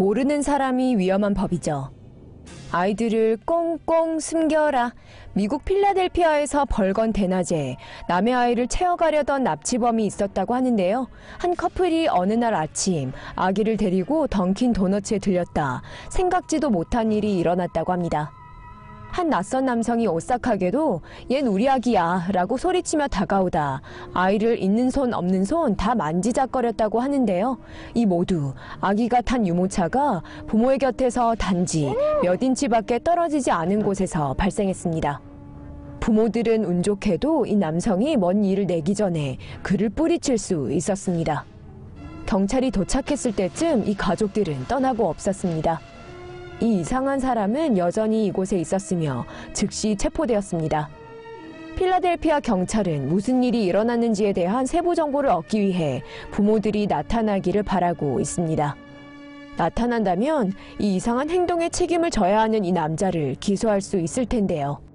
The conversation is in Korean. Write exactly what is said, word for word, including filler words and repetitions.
모르는 사람이 위험한 법이죠. 아이들을 꽁꽁 숨겨라. 미국 필라델피아에서 벌건 대낮에 남의 아이를 채워가려던 납치범이 있었다고 하는데요. 한 커플이 어느 날 아침 아기를 데리고 던킨 도너츠에 들렸다 생각지도 못한 일이 일어났다고 합니다. 한 낯선 남성이 오싹하게도 얜 우리 아기야 라고 소리치며 다가오다 아이를 있는 손 없는 손 다 만지작거렸다고 하는데요. 이 모두 아기가 탄 유모차가 부모의 곁에서 단지 몇 인치 밖에 떨어지지 않은 곳에서 발생했습니다. 부모들은 운 좋게도 이 남성이 먼 일을 내기 전에 그를 뿌리칠 수 있었습니다. 경찰이 도착했을 때쯤 이 가족들은 떠나고 없었습니다. 이 이상한 사람은 여전히 이곳에 있었으며 즉시 체포되었습니다. 필라델피아 경찰은 무슨 일이 일어났는지에 대한 세부 정보를 얻기 위해 부모들이 나타나기를 바라고 있습니다. 나타난다면 이 이상한 행동에 책임을 져야 하는 이 남자를 기소할 수 있을 텐데요.